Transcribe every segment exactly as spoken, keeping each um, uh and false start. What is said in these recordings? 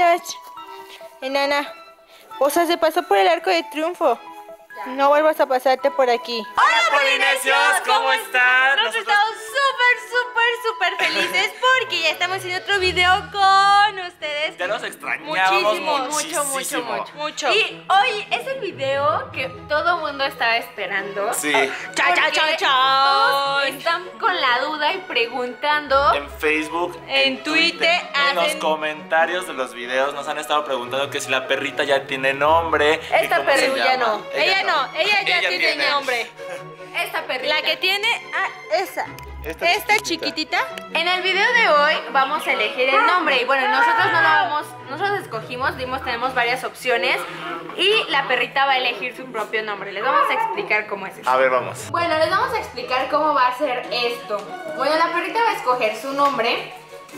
gracias. Enana, o sea, se pasó por el arco de triunfo. Ya. No vuelvas a pasarte por aquí. Hola, polinesios, ¿cómo están? Nosotros estamos súper, súper, súper felices porque ya estamos haciendo otro video con ustedes. Ya los extrañábamos muchísimo, muchísimo. mucho, mucho, mucho. Y hoy es el video que todo mundo estaba esperando. Sí. Cha, cha, cha, cha. Todos están con la duda y preguntando. En Facebook, en, en Twitter, Twitter en hacen... los comentarios de los videos nos han estado preguntando que si la perrita ya tiene nombre. Esta perrilla ya no. Ella, ella no. no, ella ya ella tiene, tiene nombre. Esta perrita. La que tiene, ah, esa. Esta, Esta chiquitita. chiquitita. En el video de hoy vamos a elegir el nombre. Y bueno, nosotros no lo vamos, nosotros escogimos, dimos, tenemos varias opciones. Y la perrita va a elegir su propio nombre. Les vamos a explicar cómo es eso. A ver, vamos. Bueno, les vamos a explicar cómo va a ser esto. Bueno, la perrita va a escoger su nombre.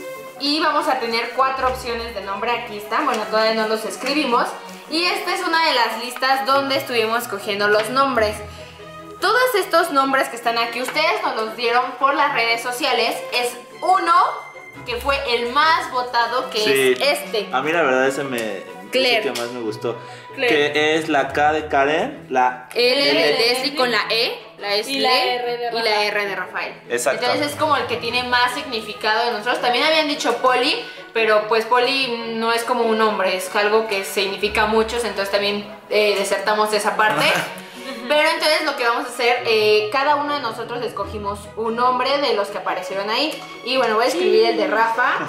Y vamos a tener cuatro opciones de nombre. Aquí están, bueno, todavía no los escribimos. Y esta es una de las listas donde estuvimos escogiendo los nombres. Todos estos nombres que están aquí, ustedes nos los dieron por las redes sociales. Es uno que fue el más votado, que sí, es este. A mí la verdad ese me... Claire. Es el que más me gustó. Claire. Que es la K de Karen, la L de Leslie con la E, la S y la R de Rafael. Y la R de Rafael. Exacto. Entonces es como el que tiene más significado de nosotros. También habían dicho Poli, pero pues Poli no es como un nombre, es algo que significa muchos, entonces también eh, desertamos de esa parte. Pero entonces lo que vamos a hacer, eh, cada uno de nosotros escogimos un nombre de los que aparecieron ahí. Y bueno, voy a escribir sí. el de Rafa.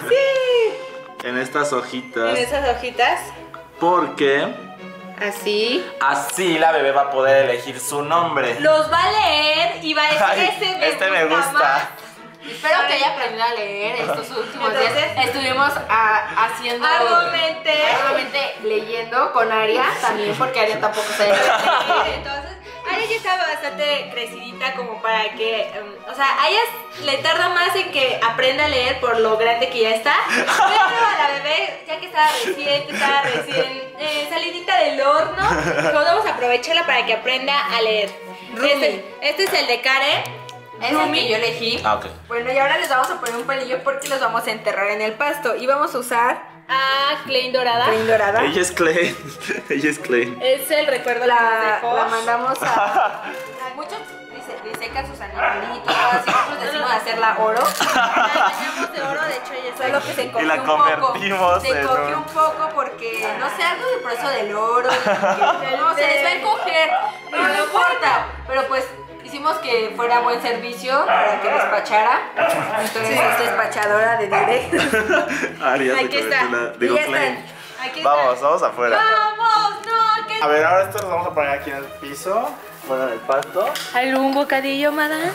Sí. En estas hojitas. En esas hojitas. Porque... Así. Así la bebé va a poder elegir su nombre. Los va a leer y va a decir, Ay, ese me este gusta me gusta. Más. Espero que haya aprendido a leer estos últimos días. Estuvimos a, haciendo arduamente, arduamente leyendo con Aria también, porque Aria tampoco sabe leer. Entonces, Aria ya estaba bastante crecidita como para que, um, o sea, a ella le tarda más en que aprenda a leer por lo grande que ya está. Pero a la bebé, ya que estaba recién, que estaba recién eh, salidita del horno, pues vamos a aprovecharla para que aprenda a leer. Este, este es el de Karen. Es el que yo elegí. Ah, ok. Bueno, y ahora les vamos a poner un palillo porque los vamos a enterrar en el pasto. Y vamos a usar a Klein Dorada. Klein Dorada. Ella es Klein. Ella es Klein. Es el recuerdo la, que la mandamos a, a muchos. Dice, disecan sus animalitos. Así nosotros decimos hacerla oro. La bañamos de oro, de hecho ella solo que se encogió y la un poco. convertimos Se en encogió un poco porque, no sé, algo del proceso del oro. Que, no, se les va a encoger. Pero no importa. Pero pues... hicimos que fuera buen servicio para que despachara. Entonces sí. Es despachadora de directo. Aria, aquí está. La, digo, ya están. Aquí vamos, están. vamos afuera. Vamos, no, que... A ver, ahora esto lo vamos a poner aquí en el piso. Bueno, en el pasto. ¿Algún bocadillo, madame?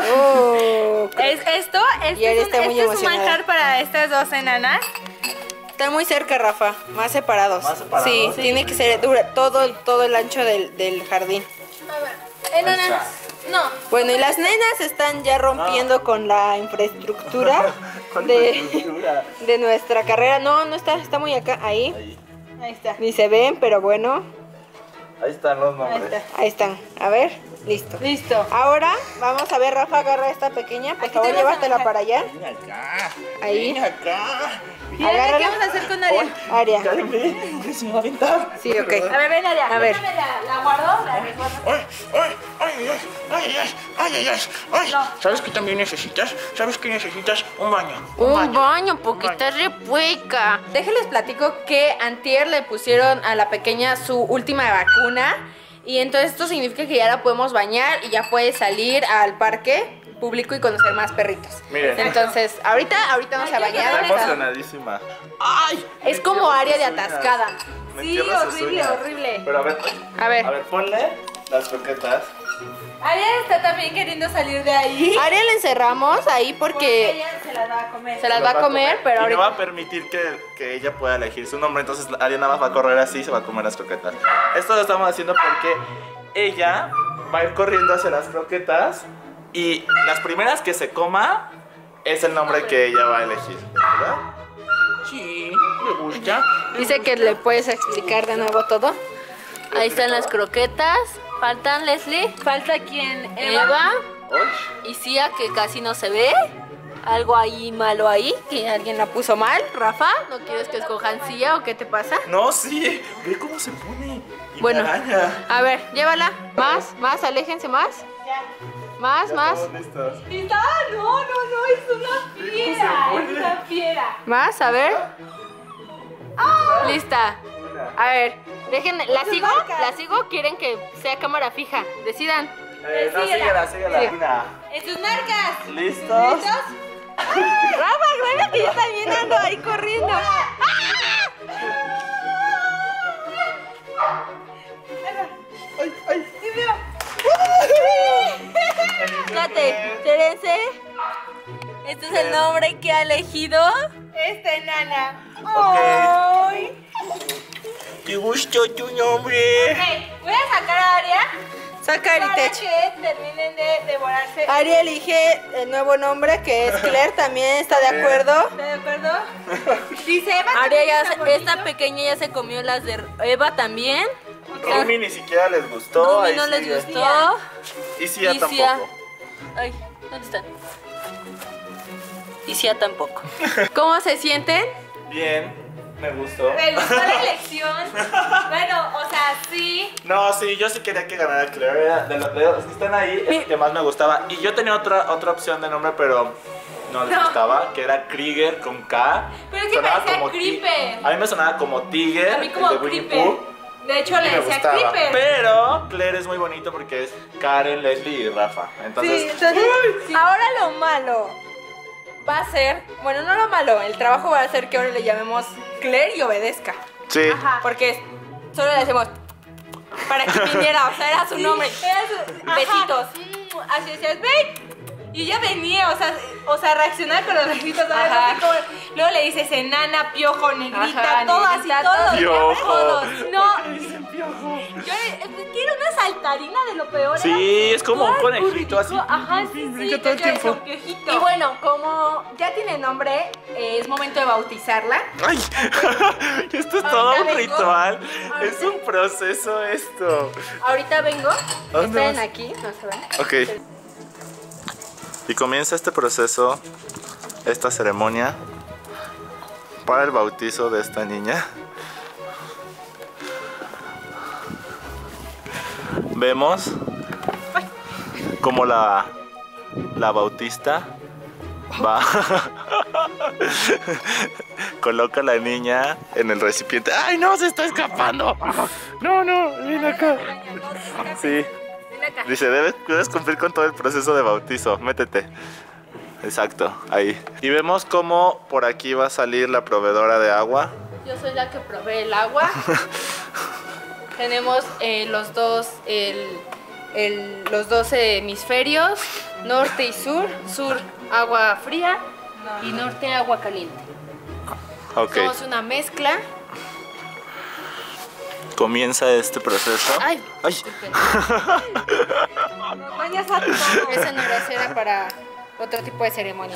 Oh, es, esto, este es, un, este es un manjar para estas dos enanas. Están muy cerca, Rafa. Más separados. Más separados. Sí, sí, tiene que ser dura, todo, todo el ancho del, del jardín. A ver, enanas. No. Bueno, y las nenas están ya rompiendo no. con la infraestructura de, infraestructura? de nuestra carrera. No, no está, está muy acá, ahí. Ahí, ahí está. Ni se ven, pero bueno. Ahí están los nombres. Ahí, está. Ahí están. A ver, listo. Listo. Ahora vamos a ver, Rafa, agarra esta pequeña. Por Aquí favor, llévatela para allá. Ven acá. Ahí. Ven acá. ¿Y ahora qué vamos a hacer con Aria? Aria. Se me va a aventar. Sí, ok. A ver, ven, Aria. A ver. La, la guardo, la recuerdo. Ay, ay, ay, ay, ay, ay, ay, ay, ay. No. ¿Sabes qué también necesitas? ¿Sabes qué necesitas? Un baño. Un, un baño, baño, porque un está re pueca. Déjenles platico que antier le pusieron a la pequeña su última vacuna. Y entonces esto significa que ya la podemos bañar y ya puede salir al parque público y conocer más perritos. Miren. Entonces, ahorita, ahorita no se ha bañado. Está emocionadísima. ¡Ay! Es como área de atascada. Sí, horrible, horrible. Pero a ver, a ver. A ver, ponle las croquetas. Aria está también queriendo salir de ahí. Aria la encerramos ahí porque, porque ella se las va a comer. Se las va a comer, comer pero y ahorita no va a permitir que, que ella pueda elegir su nombre. Entonces Aria nada más va a correr así y se va a comer las croquetas. Esto lo estamos haciendo porque ella va a ir corriendo hacia las croquetas y las primeras que se coma es el nombre que ella va a elegir, ¿verdad? Sí, me gusta. Dice que le puedes explicar de nuevo todo. Ahí están las croquetas. Faltan Leslie. Falta quien Eva. Eva. Y Cia, que casi no se ve. algo ahí malo ahí, que alguien la puso mal. Rafa, ¿no quieres que escojan Cia o qué te pasa? No, sí. Ve cómo se pone. Y Bueno, me araña. a ver, llévala. Más, más, aléjense más. Más, Ya más. estamos listos. ¡Está! No, no, no, es una fiera, es una fiera. Más, a ver. Lista. A ver, dejen, ¿la sigo? ¿La sigo? ¿Quieren que sea cámara fija? Decidan. Eh, no, síguela. síguela, síguela. Sí. Una. ¡En sus narcas! ¿Listos? ¿Listos? Rafa, Rafa, que yo también ando ahí corriendo. Ay, ay. Fíjate, Terese. Este es el nombre que ha elegido. Esta enana. Ok. ¡Ay! ¿Te gustó tu nombre? Ok, voy a sacar a Aria Saca para Aritech. que terminen de devorarse. Ari elige el nuevo nombre que es Claire, también está de acuerdo. ¿Está de acuerdo? Dice Eva. Aria ya, está se- esta bonito. pequeña ya se comió las de Eva también. Rumi ni siquiera les gustó. Rumi ahí no les sigue. gustó. Y Cia Y Cia- tampoco. Ay, ¿dónde están? Y Cia tampoco. ¿Cómo se sienten? Bien, me gustó. Me gustó la elección. Bueno, o sea, sí. No, sí, yo sí quería que ganara Claire. Era de los, de los que están ahí, es el que más me gustaba. Y yo tenía otra, otra opción de nombre, pero no les No. gustaba, que era Krieger con K. Pero es que Sonaba parecía como ti- Creeper. A mí me sonaba como Tiger, A mí el como de Winnie Creeper. Pooh, De hecho, y le me decía gustaba. Creeper. Pero Claire es muy bonito porque es Karen, Leslie y Rafa. Entonces, Sí, entonces, sí. Ahora lo malo va a ser, bueno, no lo malo, el trabajo va a ser que ahora le llamemos Claire y obedezca. sí. Ajá. Porque solo le decimos para que viniera, o sea, era su nombre. Era su- ajá. Besitos. Mm, Así decías, ven. Y ella venía, o sea, o sea, reaccionar con los besitos, ¿sabes? Ajá. Así como- luego le dices enana, piojo, negrita, Ajá, todo negrita, así, todo. Piojo. Todos. No, Dicen piojo. yo eh, quiero una saltarina de lo peor. Sí, era es como un todo el conejito así. burrito. Ajá, sí, sí, Brinca yo todo el quiero tiempo. eso, piojito. Y bueno, como ya tiene nombre, eh, es momento de bautizarla. Ay, esto es todo un vengo. ritual. Ahorita- Es un proceso esto. Ahorita vengo. dónde Esperen vas? aquí, no se van. Ok. Y comienza este proceso, esta ceremonia para el bautizo de esta niña. Vemos como la, la bautista va, coloca a la niña en el recipiente. ¡Ay, no! ¡Se está escapando! No, no, ven acá. Sí. Ven acá. Dice, debes, debes cumplir con todo el proceso de bautizo, métete. Exacto, ahí. Y vemos cómo por aquí va a salir la proveedora de agua. Yo soy la que provee el agua. Tenemos eh, los dos, el, el- los dos hemisferios, norte y sur. Sur, agua fría y norte, agua caliente. Ok, Somos una mezcla. comienza este proceso. Ay, Ay. disculpen. Nos bañas a todos. Esa no era para otro tipo de ceremonia.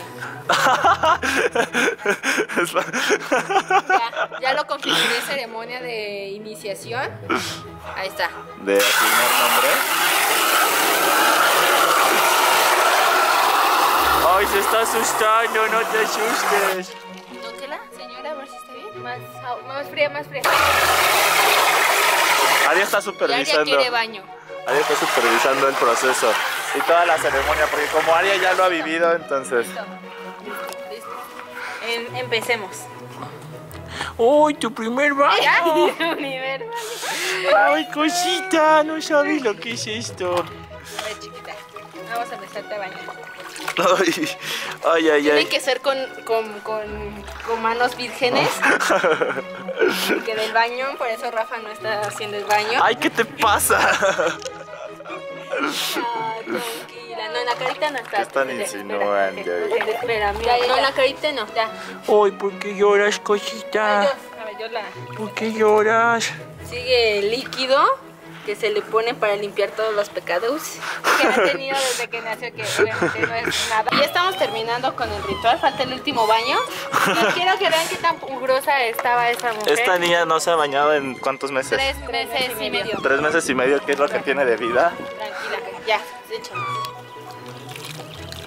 Es la- Ya, ya lo configuré, ceremonia de iniciación. Ahí está. de asignar nombre. Ay, se está asustando, no te asustes. Tóquela, señora, a ver si está bien. Más, más fría, más fría. Ari está Y Aria supervisando. quiere baño. Ari está supervisando el proceso y toda la ceremonia, porque como Aria ya lo ha vivido, entonces. Listo. Em- empecemos. ¡Uy, tu primer baño! Ya, universo. ¡Ay, cosita! No sabes lo que es esto. A ver, chiquita. Vamos a empezarte a bañar. Ay, ay, ay, Tienen ay. que ser con, con, con, con manos vírgenes. Porque del baño, por eso Rafa no está haciendo el baño. Ay, ¿qué te pasa? Ah, tranquila. No, en la carita no está. ¿Qué están Espera, insinuando? Espera, espera, mira. No, en la carita no. Ya. ¡Ay, por qué lloras, A cosita! ver, yo, a ver, yo la... ¿Por qué lloras? Sigue el líquido que se le pone para limpiar todos los pecados que ha tenido desde que nació, que obviamente no es nada. Ya estamos terminando con el ritual, falta el último baño. Y quiero que vean qué tan mugrosa estaba esa mujer. Esta niña no se ha bañado en cuántos meses. Tres meses y medio. Tres meses y medio, ¿qué es lo que tiene de vida? Tranquila, ya, échalo.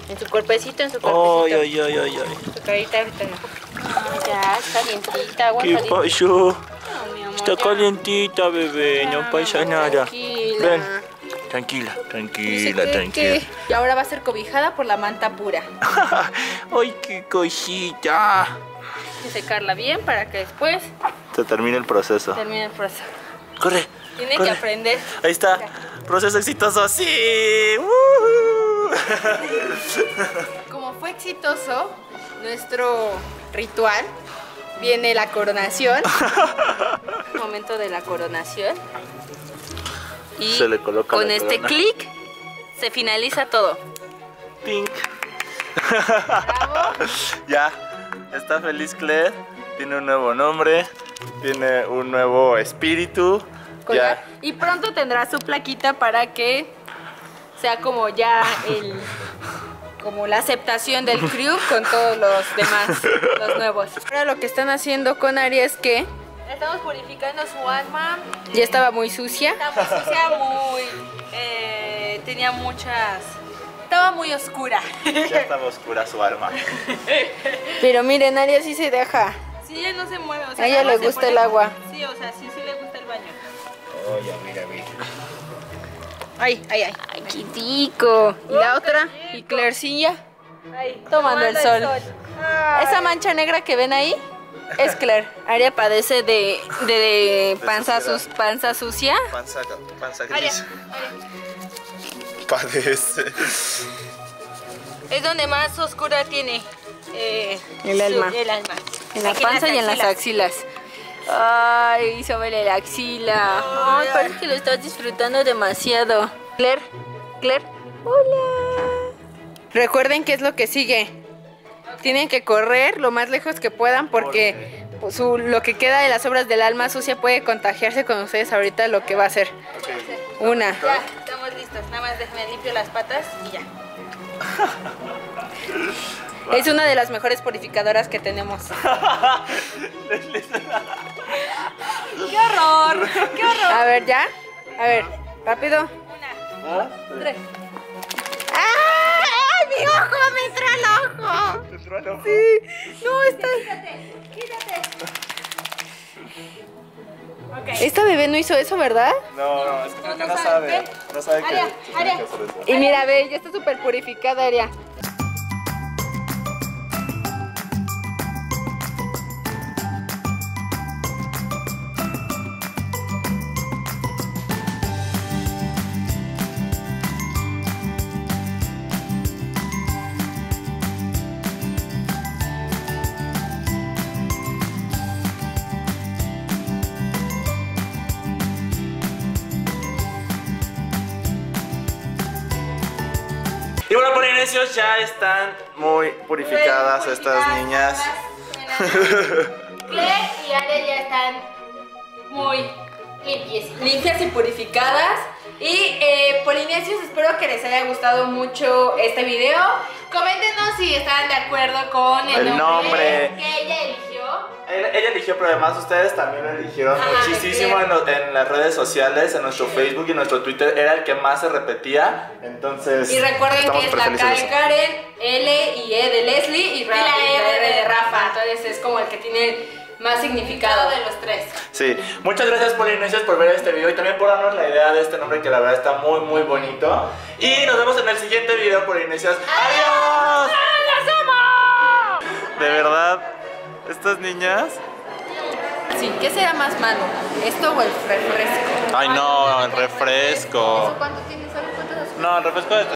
En su cuerpecito, en su cuerpecito. Ay, ay, ay, ay, ay. Su carita ahorita no. Ay, ya, está calientita, agua ¿Qué caliente. pasó? No, mi amor, Está ya. calientita, bebé, no Ya, pasa mi amor, nada. tranquila. Ven, tranquila, Dice tranquila, que- tranquila. que- Y ahora va a ser cobijada por la manta pura. Ay, qué cosita. Hay que secarla bien para que después Se termina el proceso. termine el proceso. Corre. Tiene corre. que aprender. Ahí está. Proceso exitoso. Sí. ¡Woohoo! Como fue exitoso nuestro ritual, viene la coronación. Momento de la coronación. Y Se le coloca con la este corona. clic se finaliza todo. Tink. Bravo. Ya. Está feliz Claire. Tiene un nuevo nombre. Tiene un nuevo espíritu. Colgar. Ya. Y pronto tendrá su plaquita para que sea como ya el como la aceptación del crew con todos los demás, los nuevos. Ahora lo que están haciendo con Ari es que estamos purificando su alma. Ya estaba muy sucia. Estaba muy sucia, muy... eh, tenía muchas... Estaba muy oscura. Ya estaba oscura su alma. Pero miren, Ari sí se deja. Sí, ella no se mueve. O sea, A ella nada le más se gusta pone- el agua. Sí, o sea, sí, sí le gusta el baño. Oye, mira, mira. Ay, ay, ay. Ay, qué rico. Y la otra, y Clairecilla, Ay, tomando el sol. Ay. Esa mancha negra que ven ahí es Claire. Aria padece de, de, de panza, suciedad. sus, panza sucia. Panza, panza Aria, gris. Padece. Es donde más oscura tiene eh, El alma. su- el alma. En la Aquí panza y en las axilas. axilas. Ay, sobre la axila. Ay, parece que lo estás disfrutando demasiado. Claire, Claire, hola. Recuerden qué es lo que sigue. Tienen que correr lo más lejos que puedan porque pues, su- lo que queda de las obras del alma sucia puede contagiarse con ustedes ahorita lo que va a hacer. Una. Ya, estamos listos. Nada más déjame limpio las patas y ya. Es una de las mejores purificadoras que tenemos. ¡Qué horror! ¡Qué horror! A ver, ¿ya? A ver, rápido. Una, tres. ¡Ay, mi ojo! ¡Me entró el ojo! ¿Te entró el ojo? Sí. No, está... Quítate, quítate. Ok. Esta bebé no hizo eso, ¿verdad? No, no, es que creo que No no sabe, sabe. ven. No sabe que Aria, que tiene Aria. que hacer eso. Y mira, ve, ya está súper purificada, Aria. Y bueno, polinesios, ya están muy purificadas estas niñas. Claire y Aria ya están muy limpias, limpias y purificadas. Y eh, polinesios, espero que les haya gustado mucho este video. Coméntenos si están de acuerdo con el, El nombre. que ella eligió. Ella ella eligió, pero además ustedes también lo eligieron Ajá, muchísimo de en, lo- en las redes sociales, en nuestro Facebook y en nuestro Twitter. Era el que más se repetía. Entonces, Y recuerden estamos que es súper la felices K de de eso. Karen, L y E de Leslie y, Ra- la y R de Rafa. Entonces es como el que tiene más significado de los tres. Sí, muchas gracias polinesios por ver este video y también por darnos la idea de este nombre que la verdad está muy muy bonito. Y nos vemos en el siguiente video, polinesios. ¡Adiós! ¡Las amo! De verdad, estas niñas... Sí, ¿qué será más malo? ¿Esto o el refresco? Ay no, el refresco. ¿Cuánto tienes? ¿Sabes cuánto? No, el refresco de